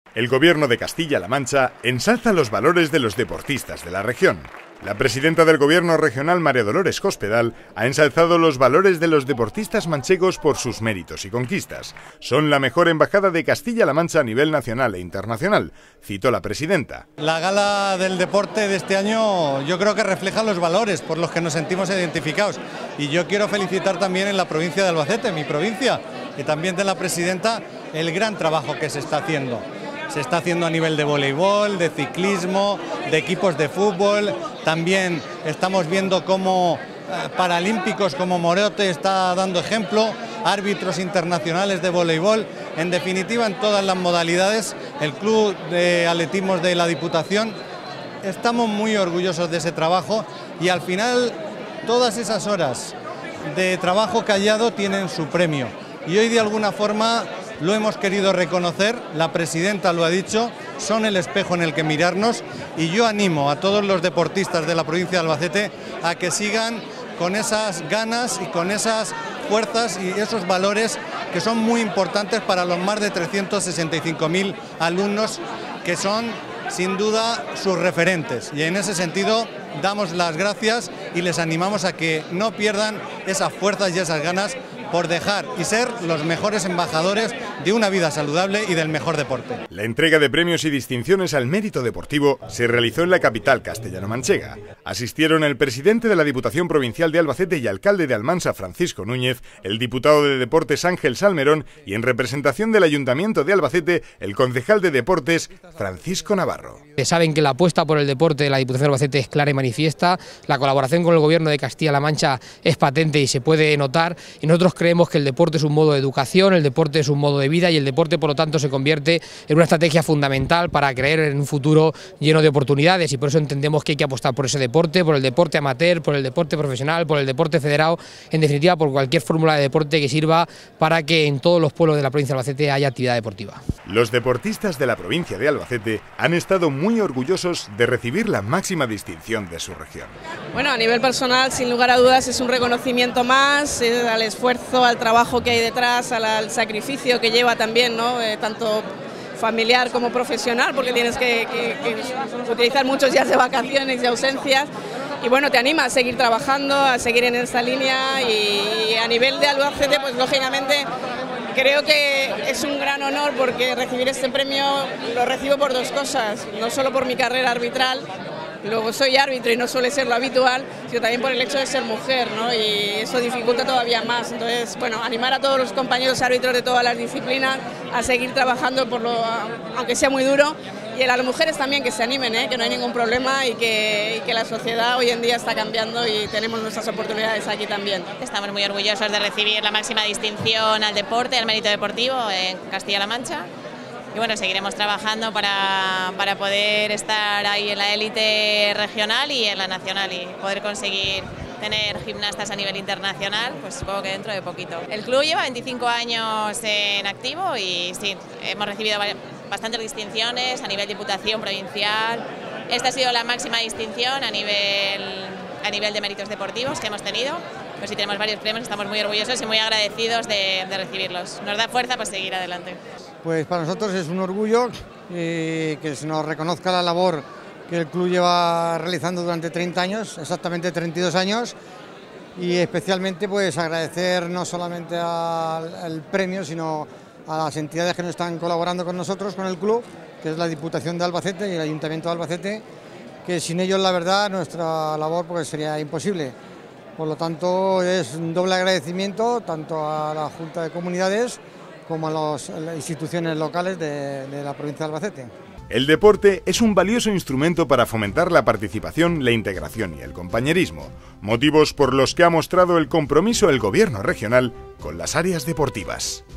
El Gobierno de Castilla-La Mancha ensalza los valores de los deportistas de la región. La presidenta del Gobierno regional, María Dolores Cospedal, ha ensalzado los valores de los deportistas manchegos por sus méritos y conquistas. Son la mejor embajada de Castilla-La Mancha a nivel nacional e internacional, citó la presidenta. La gala del deporte de este año yo creo que refleja los valores por los que nos sentimos identificados. Y yo quiero felicitar también en la provincia de Albacete, mi provincia, y también de la presidenta, el gran trabajo que se está haciendo. Se está haciendo a nivel de voleibol, de ciclismo, de equipos de fútbol. También estamos viendo cómo paralímpicos como Morote está dando ejemplo, árbitros internacionales de voleibol. En definitiva, en todas las modalidades, el Club de Atletismo de la Diputación, estamos muy orgullosos de ese trabajo y al final todas esas horas de trabajo callado tienen su premio. Y hoy de alguna forma lo hemos querido reconocer, la presidenta lo ha dicho, son el espejo en el que mirarnos y yo animo a todos los deportistas de la provincia de Albacete a que sigan con esas ganas y con esas fuerzas y esos valores que son muy importantes para los más de 365.000 alumnos que son sin duda sus referentes, y en ese sentido damos las gracias y les animamos a que no pierdan esas fuerzas y esas ganas por dejar y ser los mejores embajadores de una vida saludable y del mejor deporte. La entrega de premios y distinciones al mérito deportivo se realizó en la capital castellano-manchega. Asistieron el presidente de la Diputación Provincial de Albacete y alcalde de Almansa, Francisco Núñez, el diputado de Deportes, Ángel Salmerón, y en representación del Ayuntamiento de Albacete, el concejal de Deportes, Francisco Navarro. Saben que la apuesta por el deporte de la Diputación de Albacete es clara y manifiesta, la colaboración con el Gobierno de Castilla-La Mancha es patente y se puede notar, y nosotros creemos que el deporte es un modo de educación, el deporte es un modo de vida y el deporte por lo tanto se convierte en una estrategia fundamental para creer en un futuro lleno de oportunidades, y por eso entendemos que hay que apostar por ese deporte, por el deporte amateur, por el deporte profesional, por el deporte federado, en definitiva por cualquier fórmula de deporte que sirva para que en todos los pueblos de la provincia de Albacete haya actividad deportiva. Los deportistas de la provincia de Albacete han estado muy orgullosos de recibir la máxima distinción de su región. Bueno, a nivel personal, sin lugar a dudas, es un reconocimiento más al esfuerzo, al trabajo que hay detrás, al sacrificio que lleva también, ¿no? Tanto familiar como profesional, porque tienes que utilizar muchos días de vacaciones y ausencias. Y bueno, te anima a seguir trabajando, a seguir en esta línea, y a nivel de Albacete, pues lógicamente creo que es un gran honor, porque recibir este premio lo recibo por dos cosas, no solo por mi carrera arbitral, luego soy árbitro y no suele ser lo habitual, sino también por el hecho de ser mujer, ¿no? Y eso dificulta todavía más. Entonces, bueno, animar a todos los compañeros árbitros de todas las disciplinas a seguir trabajando, aunque sea muy duro, y a las mujeres también que se animen, que no hay ningún problema y que la sociedad hoy en día está cambiando y tenemos nuestras oportunidades aquí también. Estamos muy orgullosos de recibir la máxima distinción al deporte, al mérito deportivo en Castilla-La Mancha. Y bueno, seguiremos trabajando para poder estar ahí en la élite regional y en la nacional y poder conseguir tener gimnastas a nivel internacional, pues supongo que dentro de poquito. El club lleva 25 años en activo y sí, hemos recibido bastantes distinciones a nivel diputación provincial. Esta ha sido la máxima distinción a nivel de méritos deportivos que hemos tenido. Pues sí, tenemos varios premios, estamos muy orgullosos y muy agradecidos de recibirlos. Nos da fuerza para seguir adelante. Pues para nosotros es un orgullo que se nos reconozca la labor que el club lleva realizando durante 30 años, exactamente 32 años, y especialmente pues agradecer no solamente al premio, sino a las entidades que nos están colaborando con nosotros, con el club, que es la Diputación de Albacete y el Ayuntamiento de Albacete, que sin ellos la verdad nuestra labor pues sería imposible. Por lo tanto es un doble agradecimiento tanto a la Junta de Comunidades como a las instituciones locales de la provincia de Albacete. El deporte es un valioso instrumento para fomentar la participación, la integración y el compañerismo, motivos por los que ha mostrado el compromiso el Gobierno regional con las áreas deportivas.